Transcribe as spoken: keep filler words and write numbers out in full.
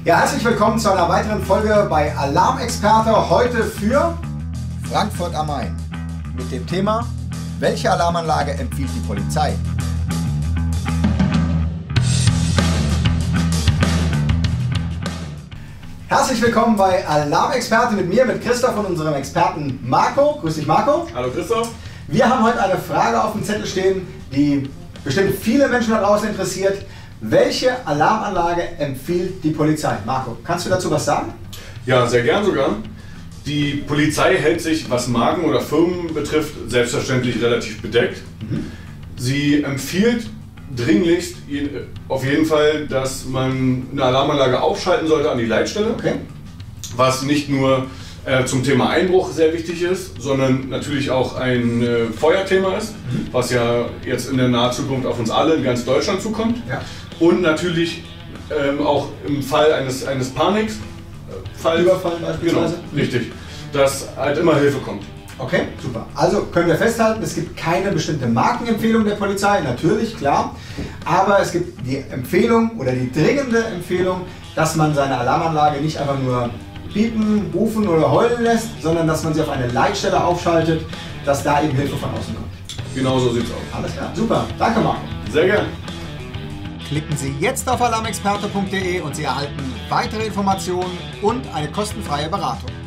Ja, herzlich willkommen zu einer weiteren Folge bei Alarmexperte, heute für Frankfurt am Main mit dem Thema: Welche Alarmanlage empfiehlt die Polizei? Herzlich willkommen bei Alarmexperte mit mir, mit Christoph und unserem Experten Marco. Grüß dich, Marco. Hallo Christoph. Wir haben heute eine Frage auf dem Zettel stehen, die bestimmt viele Menschen da draußen interessiert. Welche Alarmanlage empfiehlt die Polizei? Marco, kannst du dazu was sagen? Ja, sehr gern sogar. Die Polizei hält sich, was Marken oder Firmen betrifft, selbstverständlich relativ bedeckt. Mhm. Sie empfiehlt dringlichst auf jeden Fall, dass man eine Alarmanlage aufschalten sollte an die Leitstelle, okay. Was nicht nur äh, zum Thema Einbruch sehr wichtig ist, sondern natürlich auch ein äh, Feuerthema ist, mhm. was ja jetzt in der nahen Zukunft auf uns alle in ganz Deutschland zukommt. Ja. Und natürlich ähm, auch im Fall eines, eines Paniks, äh, Fall, Überfall beispielsweise. Genau, richtig, dass halt immer Hilfe kommt. Okay, super. Also können wir festhalten, es gibt keine bestimmte Markenempfehlung der Polizei, natürlich, klar. Aber es gibt die Empfehlung oder die dringende Empfehlung, dass man seine Alarmanlage nicht einfach nur piepen, rufen oder heulen lässt, sondern dass man sie auf eine Leitstelle aufschaltet, dass da eben Hilfe von außen kommt. Genau so sieht's aus. Alles klar, super. Danke, Marco. Sehr gern. Klicken Sie jetzt auf alarmexperte punkt de und Sie erhalten weitere Informationen und eine kostenfreie Beratung.